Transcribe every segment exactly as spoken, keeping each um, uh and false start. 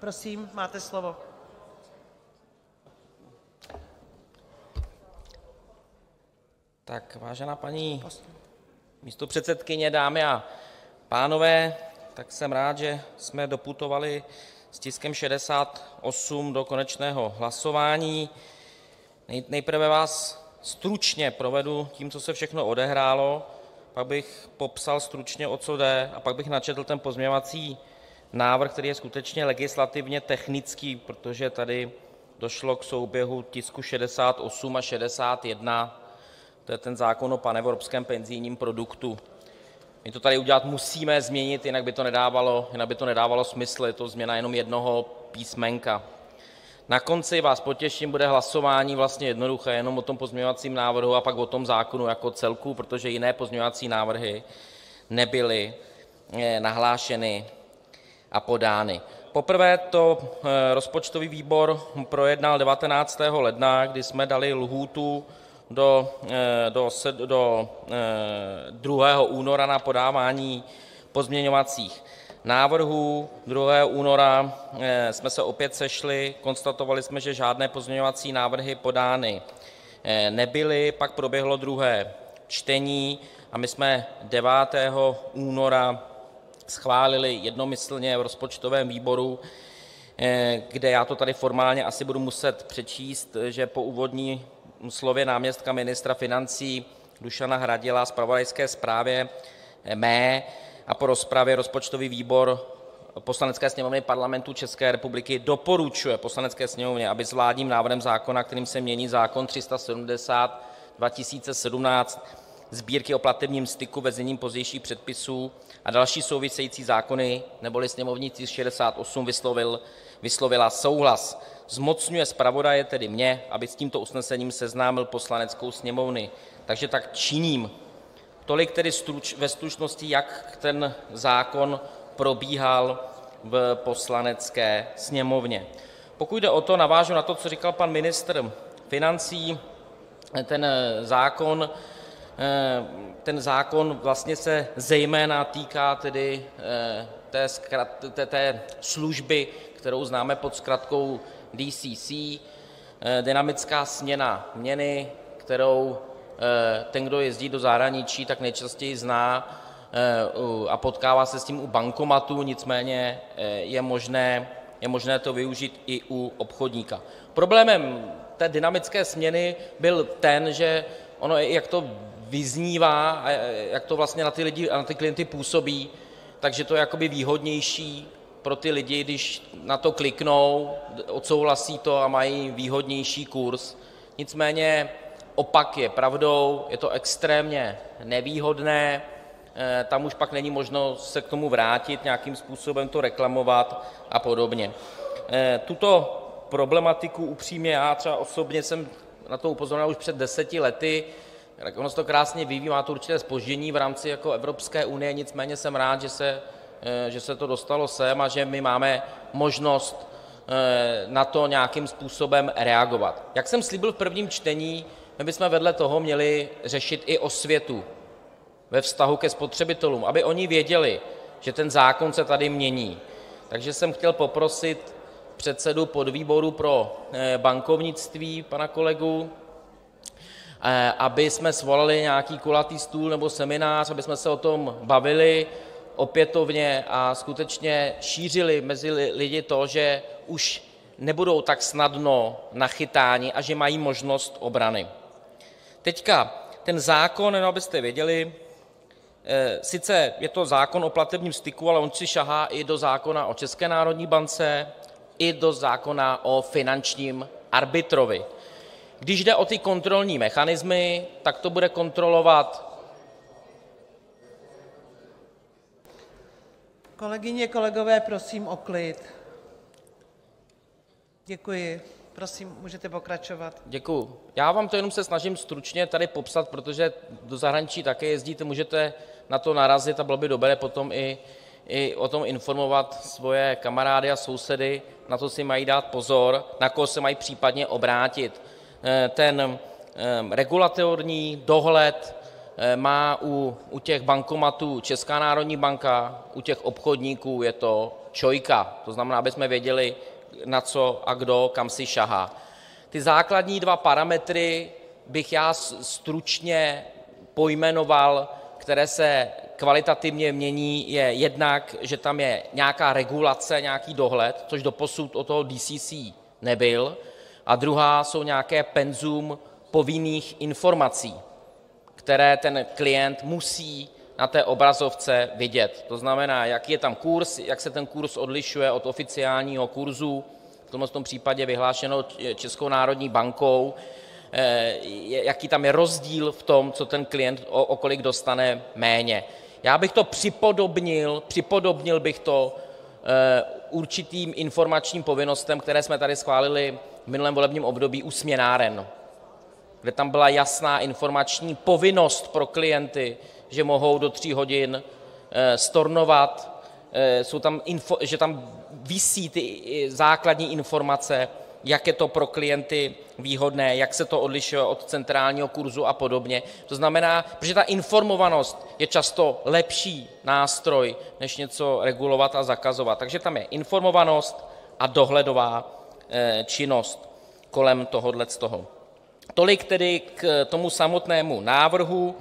Prosím, máte slovo. Tak, vážená paní místopředsedkyně, dámy a pánové, tak jsem rád, že jsme doputovali s tiskem šedesát osm do konečného hlasování. Nejprve vás stručně provedu tím, co se všechno odehrálo, pak bych popsal stručně, o co jde, a pak bych načetl ten pozměňovací návrh, který je skutečně legislativně technický, protože tady došlo k souběhu tisku šedesát osm a šedesát jedna, to je ten zákon o panevropském penzijním produktu. My to tady udělat musíme, změnit, jinak by to nedávalo, jinak by to nedávalo smysl, je to změna jenom jednoho písmenka. Na konci vás potěším, bude hlasování vlastně jednoduché, jenom o tom pozměňovacím návrhu a pak o tom zákonu jako celku, protože jiné pozměňovací návrhy nebyly nahlášeny a podány. Poprvé to rozpočtový výbor projednal devatenáctého ledna, kdy jsme dali lhůtu do, do, do druhého února na podávání pozměňovacích návrhů. druhého února jsme se opět sešli, konstatovali jsme, že žádné pozměňovací návrhy podány nebyly, pak proběhlo druhé čtení a my jsme devátého února schválili jednomyslně v rozpočtovém výboru, kde já to tady formálně asi budu muset přečíst, že po úvodním slově náměstka ministra financí Dušana Hradila, zpravodajské zprávě mé a po rozpravě rozpočtový výbor Poslanecké sněmovny Parlamentu České republiky doporučuje Poslanecké sněmovně, aby s vládním návrhem zákona, kterým se mění zákon tři sta sedmdesát dva tisíce sedmnáct Sbírky o platebním styku, ve znění pozdějších předpisů, a další související zákony, neboli sněmovní tisk šedesát osm, vyslovil, vyslovila souhlas. Zmocňuje zpravodaje, tedy mě, aby s tímto usnesením seznámil Poslaneckou sněmovnu. Takže tak činím. Tolik tedy struč, ve stručnosti, jak ten zákon probíhal v Poslanecké sněmovně. Pokud jde o to, navážu na to, co říkal pan ministr financí. Ten zákon, ten zákon vlastně se zejména týká tedy té, té, té služby, kterou známe pod zkratkou D C C, dynamická směna měny, kterou ten, kdo jezdí do zahraničí, tak nejčastěji zná a potkává se s tím u bankomatu, nicméně je možné, je možné to využít i u obchodníka. Problémem té dynamické směny byl ten, že ono, jak to vyznívá a jak to vlastně na ty lidi a na ty klienty působí, takže to je jakoby výhodnější pro ty lidi, když na to kliknou, odsouhlasí to a mají výhodnější kurz. Nicméně opak je pravdou, je to extrémně nevýhodné, tam už pak není možno se k tomu vrátit, nějakým způsobem to reklamovat a podobně. Tuto problematiku upřímně já třeba osobně jsem na to upozorňoval už před deseti lety, tak ono se to krásně vyvíjí, má to určité zpoždění v rámci jako Evropské unie, nicméně jsem rád, že se, že se to dostalo sem a že my máme možnost na to nějakým způsobem reagovat. Jak jsem slíbil v prvním čtení, my bychom vedle toho měli řešit i osvětu ve vztahu ke spotřebitelům, aby oni věděli, že ten zákon se tady mění. Takže jsem chtěl poprosit předsedu podvýboru pro bankovnictví, pana kolegu, aby jsme svolali nějaký kulatý stůl nebo seminář, aby jsme se o tom bavili opětovně a skutečně šířili mezi lidi to, že už nebudou tak snadno nachytáni a že mají možnost obrany. Teďka ten zákon, jenom abyste věděli, sice je to zákon o platebním styku, ale on si šahá i do zákona o České národní bance, i do zákona o finančním arbitrovi. Když jde o ty kontrolní mechanismy, tak to bude kontrolovat. Kolegyně, kolegové, prosím o klid. Děkuji. Prosím, můžete pokračovat. Děkuju. Já vám to jenom se snažím stručně tady popsat, protože do zahraničí také jezdíte, můžete na to narazit a bylo by dobré potom i, i o tom informovat svoje kamarády a sousedy, na to si mají dát pozor, na koho se mají případně obrátit. Ten regulatorní dohled má u, u těch bankomatů Česká národní banka, u těch obchodníků je to ČOI, to znamená, abychom věděli, na co a kdo kam si sahá. Ty základní dva parametry bych já stručně pojmenoval, které se kvalitativně mění, je jednak, že tam je nějaká regulace, nějaký dohled, což doposud od toho D C C nebyl, a druhá jsou nějaké penzum povinných informací, které ten klient musí na té obrazovce vidět. To znamená, jaký je tam kurz, jak se ten kurz odlišuje od oficiálního kurzu, v tomto tom případě vyhlášenou Českou národní bankou, jaký tam je rozdíl v tom, co ten klient o, o kolik dostane méně. Já bych to připodobnil, připodobnil bych to určitým informačním povinnostem, které jsme tady schválili v minulém volebním období u směnáren, kde tam byla jasná informační povinnost pro klienty, že mohou do tří hodin stornovat, jsou tam info, že tam visí ty základní informace, jak je to pro klienty výhodné, jak se to odlišuje od centrálního kurzu a podobně. To znamená, protože ta informovanost je často lepší nástroj, než něco regulovat a zakazovat. Takže tam je informovanost a dohledová činnost kolem tohohle z toho. Tolik tedy k tomu samotnému návrhu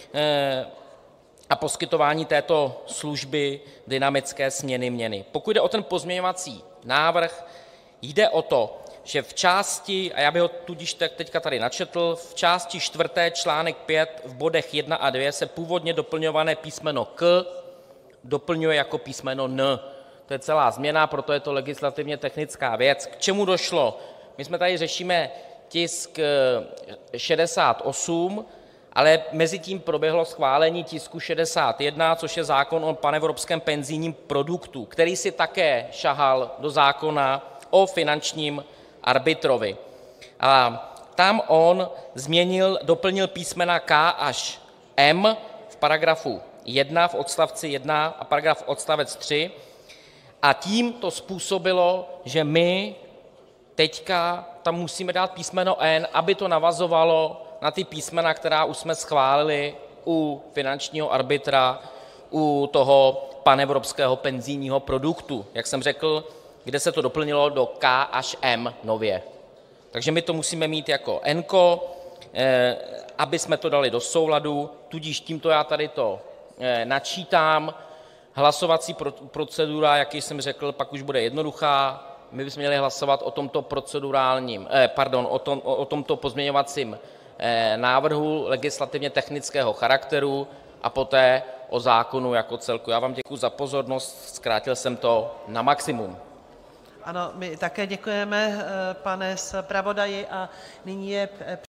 a poskytování této služby dynamické směny měny. Pokud jde o ten pozměňovací návrh, jde o to, že v části, a já bych ho tudíž teďka tady načetl, v části čtvrté článek pět v bodech jedna a dvě se původně doplňované písmeno K doplňuje jako písmeno N. To je celá změna, proto je to legislativně technická věc. K čemu došlo? My jsme tady řešíme tisk šedesát osm, ale mezi tím proběhlo schválení tisku šedesát jedna, což je zákon o panevropském penzijním produktu, který si také sahal do zákona o finančním arbitrovi. A tam on změnil, doplnil písmena K až M v paragrafu jedna, v odstavci jedna a paragraf odstavec tři, a tím to způsobilo, že my teďka tam musíme dát písmeno N, aby to navazovalo na ty písmena, která už jsme schválili u finančního arbitra, u toho panevropského penzijního produktu, jak jsem řekl, kde se to doplnilo do K až M nově. Takže my to musíme mít jako N-ko, eh, aby jsme to dali do souladu, tudíž tímto já tady to eh, načítám. Hlasovací procedura, jak jsem řekl, pak už bude jednoduchá. My bychom měli hlasovat o tomto procedurálním, eh, pardon, o, tom, o, o tomto pozměňovacím eh, návrhu legislativně technického charakteru a poté o zákonu jako celku. Já vám děkuji za pozornost, zkrátil jsem to na maximum. Ano, my také děkujeme, pane zpravodaji, a nyní je